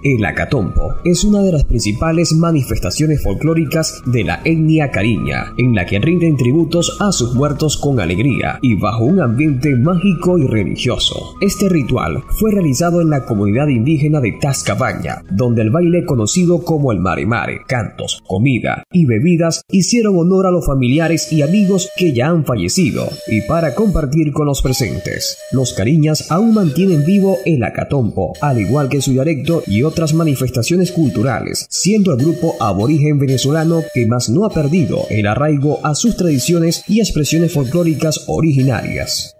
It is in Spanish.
El acatompo es una de las principales manifestaciones folclóricas de la etnia cariña, en la que rinden tributos a sus muertos con alegría y bajo un ambiente mágico y religioso. Este ritual fue realizado en la comunidad indígena de Tascabaña, donde el baile conocido como el mare-mare, cantos, comida y bebidas hicieron honor a los familiares y amigos que ya han fallecido y para compartir con los presentes. Los cariñas aún mantienen vivo el acatompo, al igual que su dialecto y otras manifestaciones culturales, siendo el grupo aborigen venezolano que más no ha perdido el arraigo a sus tradiciones y expresiones folclóricas originarias.